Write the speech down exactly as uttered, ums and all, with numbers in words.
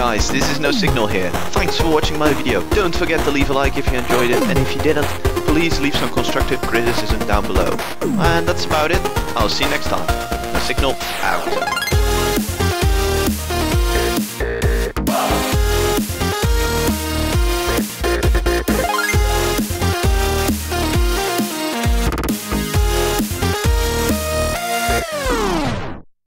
guys, this is No Signal here. Thanks for watching my video. Don't forget to leave a like if you enjoyed it, and if you didn't, please leave some constructive criticism down below. And that's about it. I'll see you next time. No Signal out.